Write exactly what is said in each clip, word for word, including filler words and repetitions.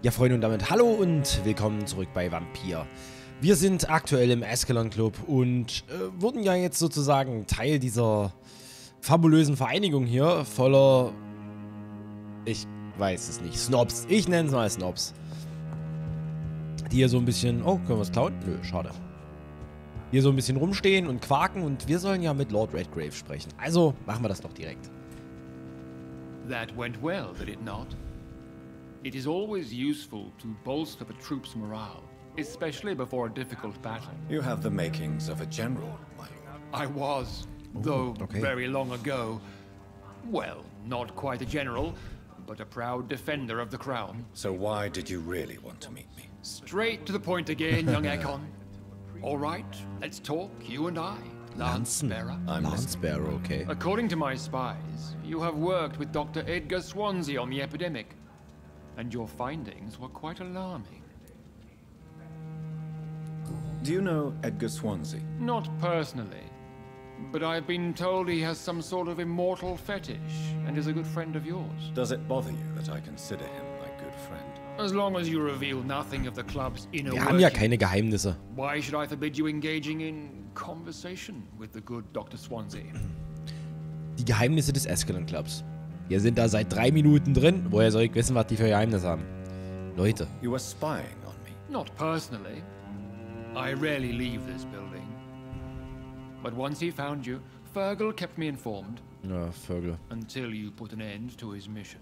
Ja, Freunde, und damit hallo und willkommen zurück bei Vampir. Wir sind aktuell im Ascalon Club und äh, wurden ja jetzt sozusagen Teil dieser fabulösen Vereinigung hier, voller, ich weiß es nicht, Snobs. Ich nenne es mal Snobs. Die hier so ein bisschen, oh, können wir was klauen? Nö, schade. Hier so ein bisschen rumstehen und quaken und wir sollen ja mit Lord Redgrave sprechen. Also machen wir das doch direkt. That went well, did it not? It is always useful to bolster the troops' morale, especially before a difficult battle. You have the makings of a general, my lord. I was, though okay. very long ago. Well, not quite a general, but a proud defender of the crown. So why did you really want to meet me? Straight to the point again, young Ekon. All right, let's talk, you and I, Lance Bearer. I'm Lance Bearer, okay. According to my spies, you have worked with Doctor Edgar Swansea on the epidemic. And your findings were quite alarming. Do you know Edgar Swansea? Not personally, but I've been told he has some sort of immortal fetish and is a good friend of yours. Does it bother you that I consider him my good friend? As long as you reveal nothing of the club's inner Wir haben ja workings, keine Geheimnisse. why should I forbid you engaging in conversation with the good Doctor Swansea? Die Geheimnisse des Ascalon Clubs. Wir sind da seit drei Minuten drin. Woher soll ich wissen, was die für Geheimnisse haben? Leute. You were spying on me. Not personally. I rarely leave this building. But once he found you, Fergal kept me informed. Ja, Vögel. Until you put an end to his mission.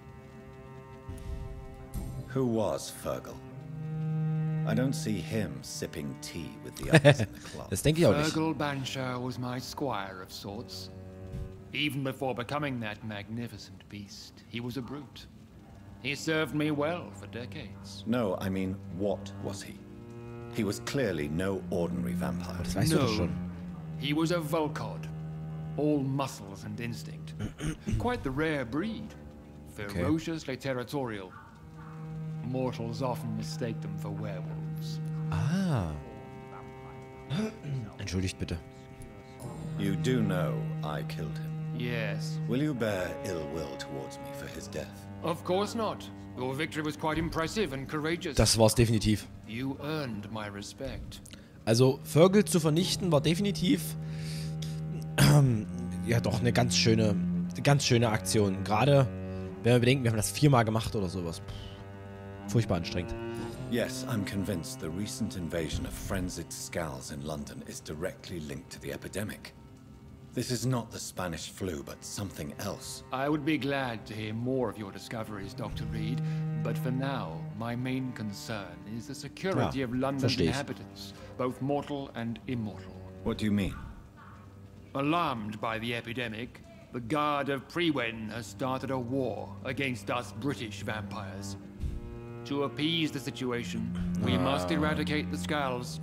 Who was Fergal? I don't see him sipping tea with the others in the club. Das denke ich auch nicht. Fergal Banshire was my squire of sorts. Even before becoming that magnificent beast, he was a brute. He served me well for decades. No, I mean, what was he? He was clearly no ordinary vampire. Das weißt du doch No, schon. he was a Volcod. All muscles and instinct. Quite the rare breed. Ferociously territorial. Mortals often mistake them for werewolves. Ah. Entschuldigt bitte. You do know I killed him. Yes. Will you bear ill will towards me for his death? Of course not. Your victory was quite impressive and courageous. Das war's definitiv. You earned my respect. Also, Vögel zu vernichten war definitiv ähm, ja doch eine ganz schöne, ganz schöne Aktion. Gerade, wenn wir bedenken, wir haben das viermal gemacht oder sowas. Pff, furchtbar anstrengend. Yes, I'm convinced the recent invasion of frenzied Skulls in London is directly linked to the epidemic. This is not the Spanish flu, but something else. I would be glad to hear more of your discoveries, Doctor Reed, but for now, my main concern is the security Ja, of London's verstehe ich. inhabitants, both mortal and immortal. What do you mean? Alarmed by the epidemic, the Guard of Prewen has started a war against us British vampires. To appease the situation, we must eradicate the Skulls.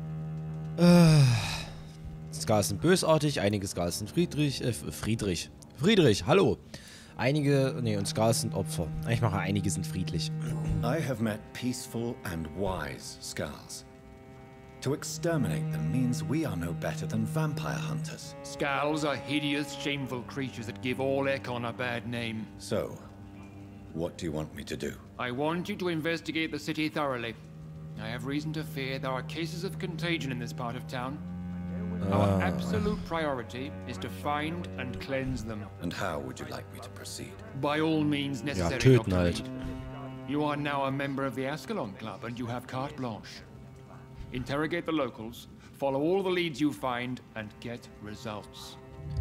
Skulls sind bösartig, einige Skulls sind Friedrich, äh, Friedrich. Friedrich, hallo. Einige, nee, und Skulls sind Opfer. Ich mache, einige sind friedlich. I have met peaceful and wise Skulls. To exterminate them means we are no better than vampire hunters. Skulls are hideous, shameful creatures that give all Ekon a bad name. So, what do you want me to do? I want you to investigate the city thoroughly. I have reason to fear there are cases of contagion in this part of town. Our absolute priority is to find and cleanse them. And how would you like me to proceed? By all means necessary, töten Doctor halt. Reed. You are now a member of the Ascalon Club and you have carte blanche. Interrogate the locals, follow all the leads you find, and get results.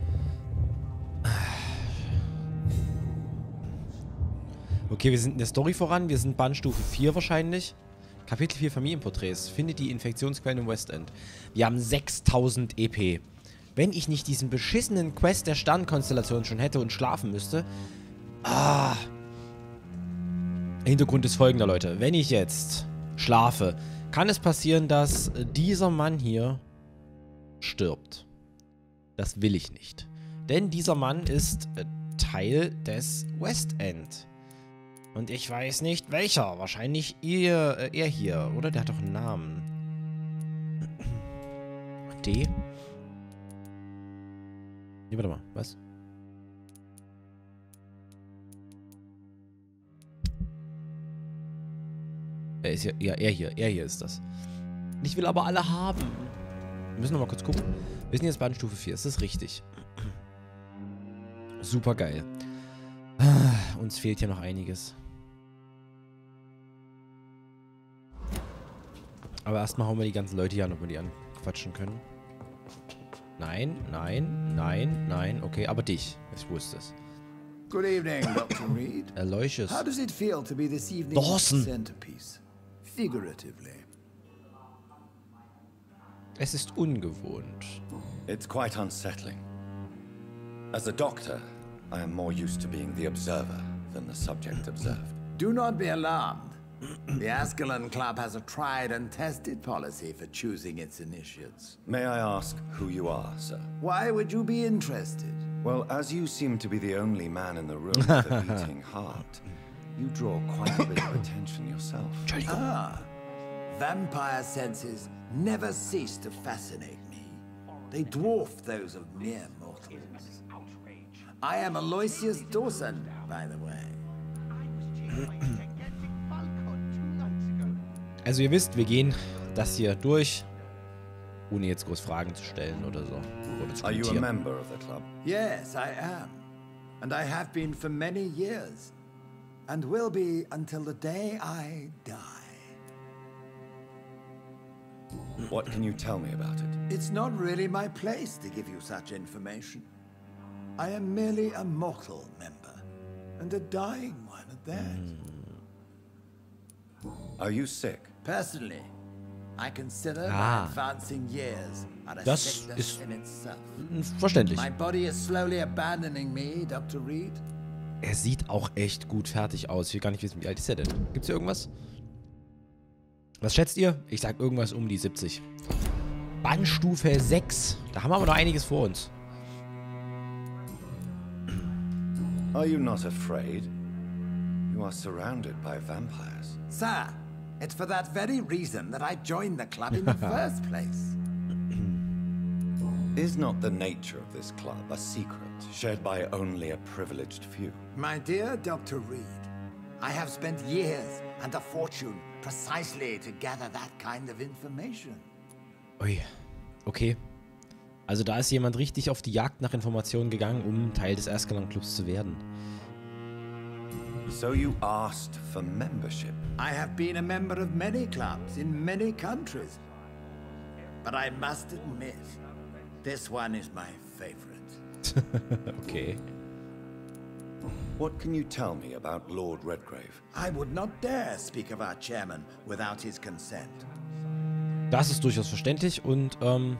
Okay, wir sind in der Story voran. Wir sind Bandstufe vier wahrscheinlich. Kapitel vier Familienporträts. Findet die Infektionsquellen im West End. Wir haben sechstausend E P. Wenn ich nicht diesen beschissenen Quest der Sternkonstellation schon hätte und schlafen müsste. Ah. Hintergrund ist folgender, Leute. Wenn ich jetzt schlafe, kann es passieren, dass dieser Mann hier stirbt. Das will ich nicht. Denn dieser Mann ist äh, Teil des West End. Und ich weiß nicht welcher. Wahrscheinlich ihr, äh, er hier. Oder der hat doch einen Namen. D? Nee, warte mal. Was? Er ist ja, ja, er hier. Er hier ist das. Ich will aber alle haben. Wir müssen noch mal kurz gucken. Wir sind jetzt bei Stufe vier. Ist das richtig? Super geil. Uns fehlt hier noch einiges. Aber erstmal hauen wir die ganzen Leute hier an, ob wir die anquatschen können. Nein, nein, nein, nein. Okay, aber dich. Ich wusste es. Good evening, Doctor Reed. Aloysius. How does it feel to be this evening's Dawson. centerpiece? Figuratively. Es ist ungewohnt. It's quite unsettling. As a doctor, I am more used to being the observer than the subject observed. Do not be alarmed. The Ascalon Club has a tried and tested policy for choosing its initiates. May I ask who you are, sir? Why would you be interested? Well, as you seem to be the only man in the room with a beating heart, you draw quite a bit of attention yourself. Ah, vampire senses never cease to fascinate me. They dwarf those of mere mortals. I am Aloysius Dawson, by the way. Also ihr wisst, wir gehen das hier durch, ohne jetzt groß Fragen zu stellen oder so. Oder zu Are you a kommentieren. member of the club? Yes, I am. And I have been for many years. And will be until the day I die. What can you tell me about it? It's not really my place to give you such information. I am merely a mortal member, and a dying one at that. Are you sick? Personally, I consider Ah. my advancing years are a Das sickness ist- in itself. Verständlich. My body is slowly abandoning me, Doctor Reed. Er sieht auch echt gut fertig aus. Ich will gar nicht wissen, wie alt ist er denn? Gibt's hier irgendwas? Was schätzt ihr? Ich sag irgendwas um die siebzig. Bannstufe sechs. Da haben wir aber noch einiges vor uns. Are you not afraid? You are surrounded by vampires. Sir, it's for that very reason that I joined the club in the first place. Is not the nature of this club a secret shared by only a privileged few? My dear Doctor Reed, I have spent years and a fortune precisely to gather that kind of information. Ui. Okay. Also da ist jemand richtig auf die Jagd nach Informationen gegangen, um Teil des Ascalon Clubs zu werden. So you asked for membership? I have been a member of many clubs in many countries. But I must admit, this one is my favorite. Okay. What can you tell me about Lord Redgrave? I would not dare speak of our chairman without his consent. Das ist durchaus verständlich und ähm,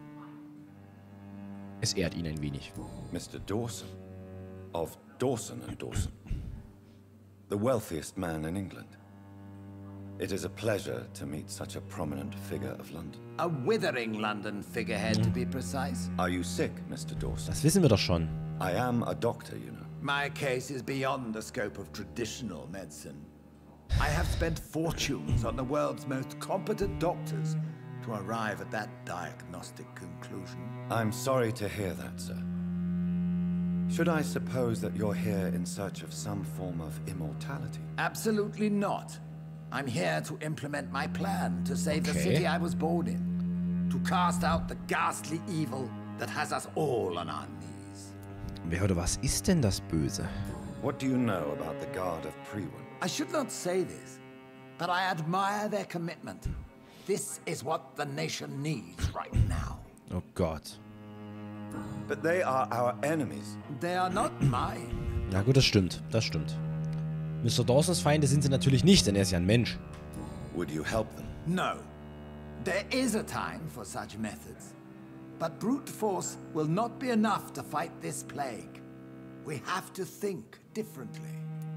es ehrt ihn ein wenig. Mister Dawson, of Dawson and Dawson, the wealthiest man in England. It is a pleasure to meet such a prominent figure of London. A withering London figurehead, to be precise. Are you sick, Mister Dawson? Das wissen wir doch schon. I am a doctor, you know. My case is beyond the scope of traditional medicine. I have spent fortunes on the world's most competent doctors to arrive at that diagnostic conclusion. I'm sorry to hear that, sir. Should I suppose that you're here in search of some form of immortality? Absolutely not. I'm here to implement my plan to save the Okay. city I was born in. To cast out the ghastly evil that has us all on our knees. Wer oder was ist denn das Böse? What do you know about the Guard of Priwen? I should not say this, but I admire their commitment. This is what the nation needs right now. Oh Gott. But they are our enemies. They are not mine. Ja gut, das stimmt. Das stimmt. Mister Dawsons Feinde sind sie natürlich nicht, denn er ist ja ein Mensch. Would you help them? No. There is a time for such methods. But brute force will not be enough to fight this plague. We have to think differently.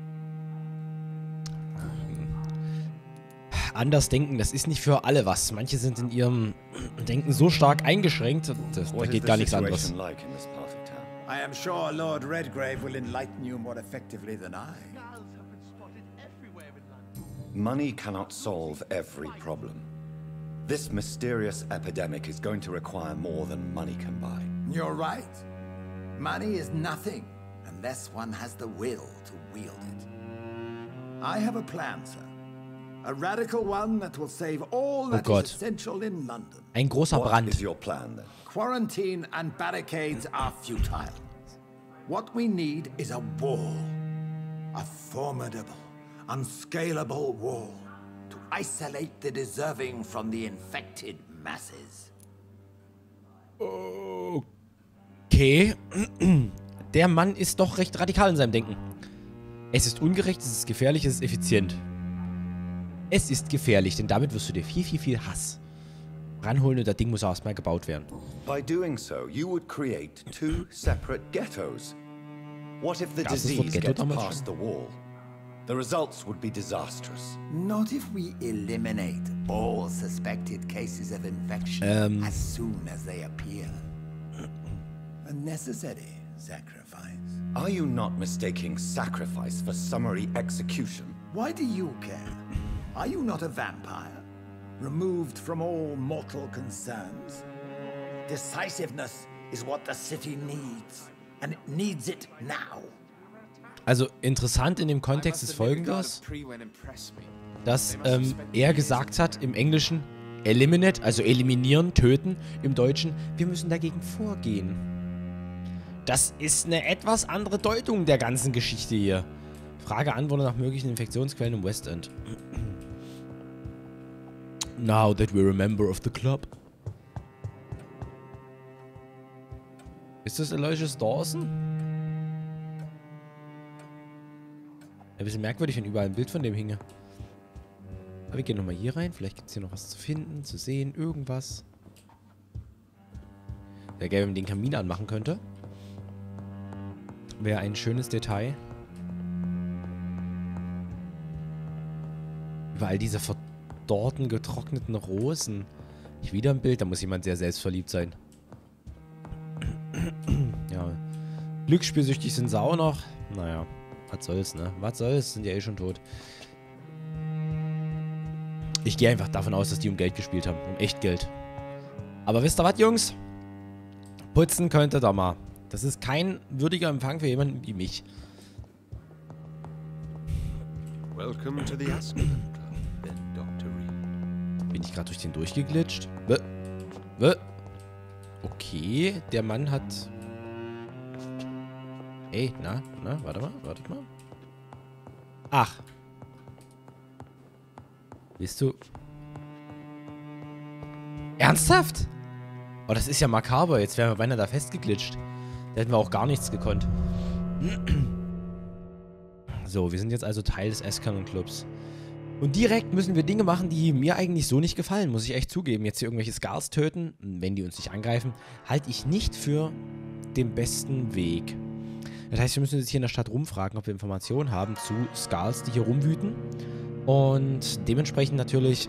Anders denken, das ist nicht für alle was. Manche sind in ihrem Denken so stark eingeschränkt, das, da What is geht the gar nichts anderes. situation like in this part of town? I am sure Lord Redgrave will enlighten you more effectively than I. Money cannot solve every problem. This mysterious epidemic is going to require more than money can buy. You're right. Money is nothing unless one has the will to wield it. I have a plan, sir. A radical one that will save all that Gott. is essential in London. Ein großer What Brand. is your plan then? Quarantine and barricades are futile. What we need is a wall. A formidable, unscalable wall to isolate the deserving from the infected masses. Okay. Der Mann ist doch recht radikal in seinem Denken. Es ist ungerecht, es ist gefährlich, es ist effizient. Es ist gefährlich, denn damit wirst du dir viel, viel, viel Hass ranholen und das Ding muss auch erstmal gebaut werden. By doing so, you would create two separate ghettos. What if the Gab's das Wort disease Ghetto gets damals past the wall? The results would be disastrous. Not if we eliminate all suspected cases of infection Ähm. as soon as they appear. A necessary sacrifice. Are you not mistaking sacrifice for summary execution? Why do you care? Are you not a vampire? Removed from all mortal concerns? Decisiveness is what the city needs. And it needs it now. Also interessant in dem Kontext ist folgendes, dass ähm, er gesagt hat im Englischen eliminate, also eliminieren, töten, im Deutschen, wir müssen dagegen vorgehen. Das ist eine etwas andere Deutung der ganzen Geschichte hier. Frage, Antwort nach möglichen Infektionsquellen im West End. Now that we're a member of the club. Ist das Aloysius Dawson? Ein bisschen merkwürdig, wenn überall ein Bild von dem hinge. Aber wir gehen nochmal hier rein. Vielleicht gibt es hier noch was zu finden, zu sehen, irgendwas. Wäre geil, wenn man den Kamin anmachen könnte. Wäre ein schönes Detail. Überall diese verdorrten, getrockneten Rosen. Nicht wieder ein Bild, da muss jemand sehr selbstverliebt sein. Ja. Glücksspielsüchtig sind sie auch noch. Naja, was soll's, ne? Was soll's? Sind ja eh schon tot. Ich gehe einfach davon aus, dass die um Geld gespielt haben. Um echt Geld. Aber wisst ihr was, Jungs? Putzen könnte da mal. Das ist kein würdiger Empfang für jemanden wie mich. Welcome to the Askeland Club, then, Doctor Reed. Bin ich gerade durch den durchgeglitscht? Bäh. Bäh. Okay, der Mann hat... Ey, na, na, warte mal, warte mal. Ach. Bist du... Ernsthaft? Oh, das ist ja makaber. Jetzt wären wir beinahe da festgeglitscht. Da hätten wir auch gar nichts gekonnt. So, wir sind jetzt also Teil des Askeland Clubs. Und direkt müssen wir Dinge machen, die mir eigentlich so nicht gefallen, muss ich echt zugeben. Jetzt hier irgendwelche Skulls töten, wenn die uns nicht angreifen, halte ich nicht für den besten Weg. Das heißt, wir müssen jetzt hier in der Stadt rumfragen, ob wir Informationen haben zu Skulls, die hier rumwüten. Und dementsprechend natürlich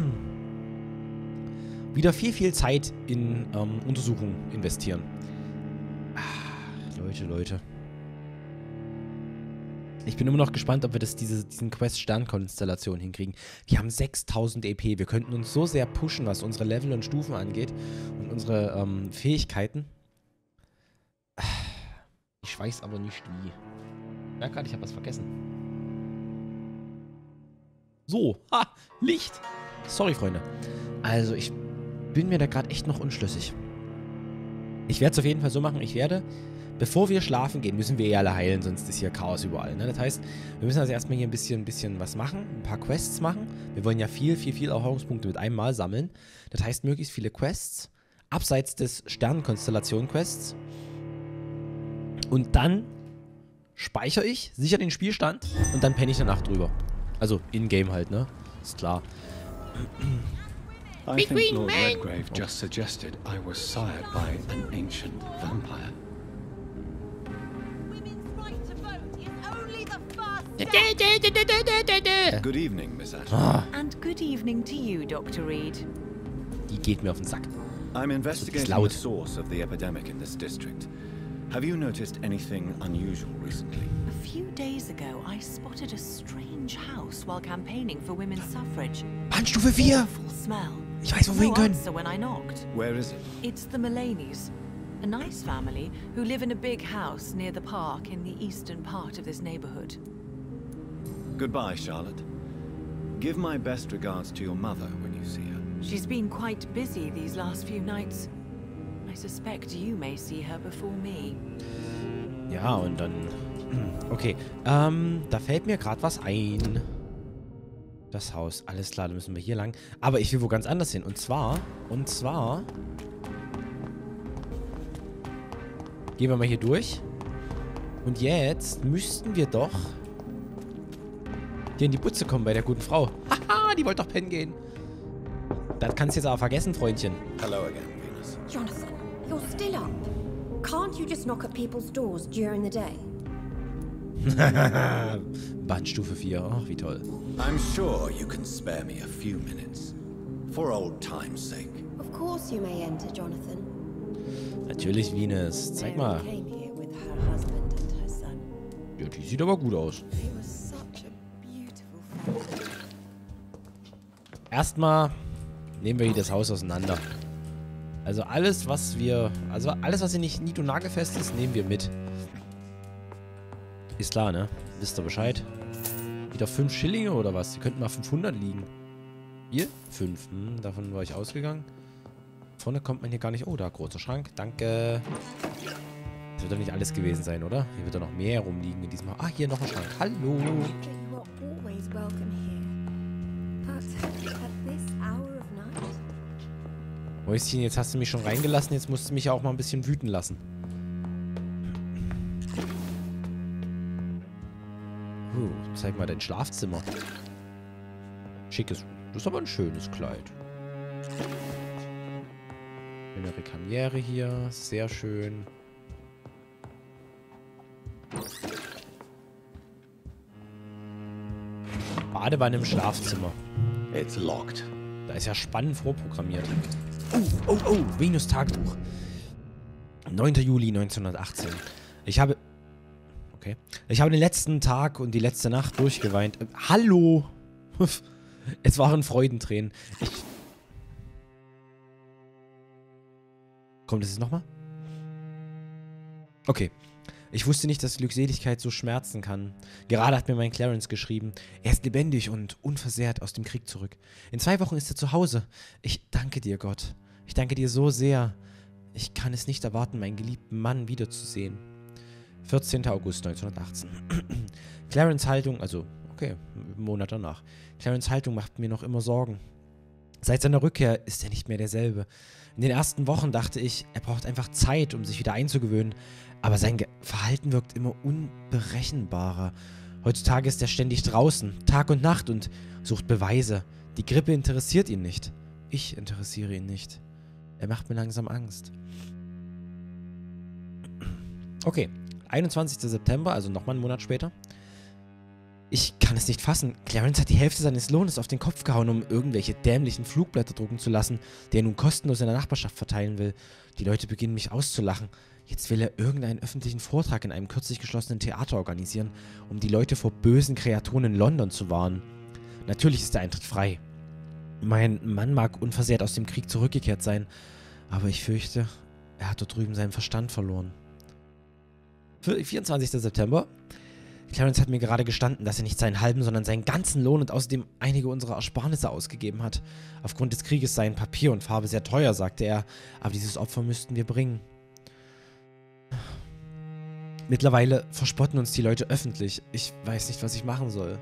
wieder viel, viel Zeit in ähm, Untersuchungen investieren. Ach, Leute, Leute. Ich bin immer noch gespannt, ob wir das, diese, diesen Quest-Sternkonstellation hinkriegen. Wir haben sechstausend E P. Wir könnten uns so sehr pushen, was unsere Level und Stufen angeht. Und unsere ähm, Fähigkeiten. Ich weiß aber nicht wie. Ich merke gerade, ich habe was vergessen. So. Ha! Licht! Sorry, Freunde. Also, ich bin mir da gerade echt noch unschlüssig. Ich werde es auf jeden Fall so machen. Ich werde... Bevor wir schlafen gehen, müssen wir eh alle heilen, sonst ist hier Chaos überall. Ne? Das heißt, wir müssen also erstmal hier ein bisschen, ein bisschen was machen, ein paar Quests machen. Wir wollen ja viel, viel, viel Erfahrungspunkte mit einem Mal sammeln. Das heißt, möglichst viele Quests, abseits des Sternenkonstellation-Quests. Und dann speichere ich sicher den Spielstand und dann penne ich danach drüber. Also in-game halt, ne? Ist klar. I think Lord Redgrave just suggested I was sired by an ancient vampire. Good evening, Miss Ashton. Ah, And good evening to you, Doctor Reed. die geht mir auf den Sack. I'm investigating laut. the source of the epidemic in this district. Have you noticed anything unusual recently? A few days ago, I spotted a strange house while campaigning for women's suffrage. Bahnstufe vier! Awful smell. Ich weiß, wo wir hin No können. answer when I knocked. Where is it? It's the Mullaneys, a nice family who live in a big house near the park in the eastern part of this neighborhood. Goodbye, Charlotte. Give my best regards to your mother when you see her. She's been quite busy these last few nights. I suspect you may see her before me. Ja, und dann... Okay, ähm, da fällt mir gerade was ein. Das Haus, alles klar, da müssen wir hier lang. Aber ich will wo ganz anders hin. Und zwar, und zwar... Gehen wir mal hier durch. Und jetzt müssten wir doch hier in die Butze kommen bei der guten Frau. Haha, die wollte doch pennen gehen. Das kannst du jetzt aber vergessen, Freundchen. Hello again, Venus. Jonathan, you're still up. Can't you just knock at people's doors during the day? Bandstufe vier, ach wie toll. I'm sure you can spare me a few minutes. For old time's sake. Of course you may enter, Jonathan. Natürlich, Venus. Zeig mal. Mary came here with her husband and her son. Ja, die sieht aber gut aus. They were such a beautiful family. Erstmal nehmen wir hier das Haus auseinander. Also alles, was wir... Also alles, was hier nicht nied- und nagelfest ist, nehmen wir mit. Ist klar, ne? Wisst ihr Bescheid? Wieder fünf Schillinge oder was? Die könnten mal fünfhundert liegen. Hier? fünf. Hm, davon war ich ausgegangen. Vorne kommt man hier gar nicht... Oh, da, großer Schrank. Danke. Das wird doch nicht alles gewesen sein, oder? Hier wird doch noch mehr rumliegen in diesem Haus. Ah, hier noch ein Schrank. Hallo. You are always welcome here. But at this hour of night? Mäuschen, jetzt hast du mich schon reingelassen. Jetzt musst du mich ja auch mal ein bisschen wüten lassen. Uh, zeig mal dein Schlafzimmer. Schickes. Das ist aber ein schönes Kleid. Eine Rekamiere hier. Sehr schön. Badewanne im Schlafzimmer. It's locked. Da ist ja spannend vorprogrammiert. Oh, oh, oh. Venus Tagebuch. neunter Juli neunzehnhundertachtzehn. Ich habe... Okay. Ich habe den letzten Tag und die letzte Nacht durchgeweint. Äh, hallo! Es waren Freudentränen. Ich... Kommt das jetzt nochmal? Okay. Ich wusste nicht, dass Glückseligkeit so schmerzen kann. Gerade hat mir mein Clarence geschrieben. Er ist lebendig und unversehrt aus dem Krieg zurück. In zwei Wochen ist er zu Hause. Ich danke dir, Gott. Ich danke dir so sehr. Ich kann es nicht erwarten, meinen geliebten Mann wiederzusehen. vierzehnter August neunzehnhundertachtzehn. Clarence Haltung, also, okay, einen Monat danach. Clarence Haltung macht mir noch immer Sorgen. Seit seiner Rückkehr ist er nicht mehr derselbe. In den ersten Wochen dachte ich, er braucht einfach Zeit, um sich wieder einzugewöhnen. Aber sein Ge- Verhalten wirkt immer unberechenbarer. Heutzutage ist er ständig draußen, Tag und Nacht, und sucht Beweise. Die Grippe interessiert ihn nicht. Ich interessiere ihn nicht. Er macht mir langsam Angst. Okay, einundzwanzigster September, also nochmal einen Monat später. Ich kann es nicht fassen. Clarence hat die Hälfte seines Lohnes auf den Kopf gehauen, um irgendwelche dämlichen Flugblätter drucken zu lassen, die er nun kostenlos in der Nachbarschaft verteilen will. Die Leute beginnen mich auszulachen. Jetzt will er irgendeinen öffentlichen Vortrag in einem kürzlich geschlossenen Theater organisieren, um die Leute vor bösen Kreaturen in London zu warnen. Natürlich ist der Eintritt frei. Mein Mann mag unversehrt aus dem Krieg zurückgekehrt sein, aber ich fürchte, er hat dort drüben seinen Verstand verloren. vierundzwanzigster September. Clarence hat mir gerade gestanden, dass er nicht seinen halben, sondern seinen ganzen Lohn und außerdem einige unserer Ersparnisse ausgegeben hat. Aufgrund des Krieges seien Papier und Farbe sehr teuer, sagte er, aber dieses Opfer müssten wir bringen. Mittlerweile verspotten uns die Leute öffentlich. Ich weiß nicht, was ich machen soll.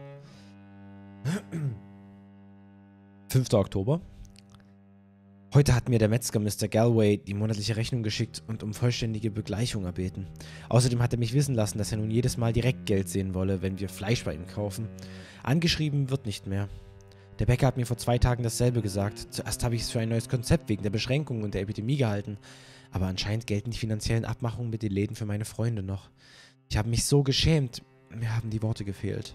fünfter Oktober. Heute hat mir der Metzger Mister Galway die monatliche Rechnung geschickt und um vollständige Begleichung erbeten. Außerdem hat er mich wissen lassen, dass er nun jedes Mal direkt Geld sehen wolle, wenn wir Fleisch bei ihm kaufen. Angeschrieben wird nicht mehr. Der Bäcker hat mir vor zwei Tagen dasselbe gesagt. Zuerst habe ich es für ein neues Konzept wegen der Beschränkungen und der Epidemie gehalten. Aber anscheinend gelten die finanziellen Abmachungen mit den Läden für meine Freunde noch. Ich habe mich so geschämt. Mir haben die Worte gefehlt.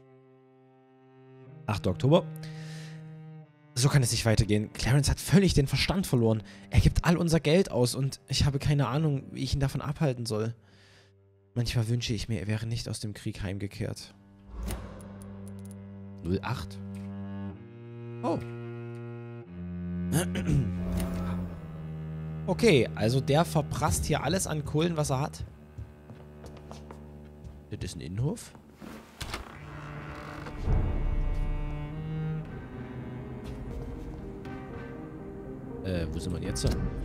achter Oktober. So kann es nicht weitergehen. Clarence hat völlig den Verstand verloren. Er gibt all unser Geld aus und ich habe keine Ahnung, wie ich ihn davon abhalten soll. Manchmal wünsche ich mir, er wäre nicht aus dem Krieg heimgekehrt. null acht. Oh. Okay, also der verprasst hier alles an Kohlen, was er hat. Das ist ein Innenhof. Äh, wo sind wir denn jetzt?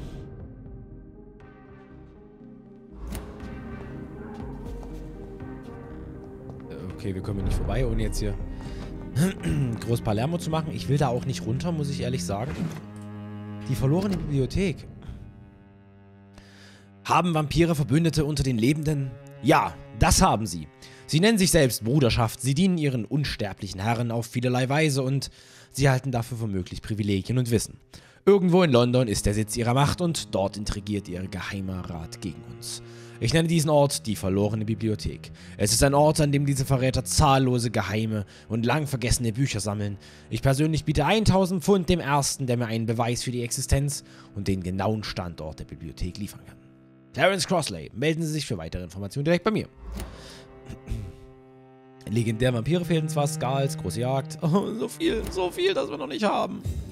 Okay, wir kommen hier nicht vorbei, ohne jetzt hier groß Palermo zu machen. Ich will da auch nicht runter, muss ich ehrlich sagen. Die verlorene Bibliothek. Haben Vampire Verbündete unter den Lebenden? Ja, das haben sie. Sie nennen sich selbst Bruderschaft, sie dienen ihren unsterblichen Herren auf vielerlei Weise und sie halten dafür womöglich Privilegien und Wissen. Irgendwo in London ist der Sitz ihrer Macht und dort intrigiert ihr geheimer Rat gegen uns. Ich nenne diesen Ort die verlorene Bibliothek. Es ist ein Ort, an dem diese Verräter zahllose geheime und lang vergessene Bücher sammeln. Ich persönlich biete tausend Pfund dem Ersten, der mir einen Beweis für die Existenz und den genauen Standort der Bibliothek liefern kann. Clarence Crossley, melden Sie sich für weitere Informationen direkt bei mir. Legendäre Vampire fehlen zwar, Skulls, große Jagd. Oh, so viel, so viel, das wir noch nicht haben.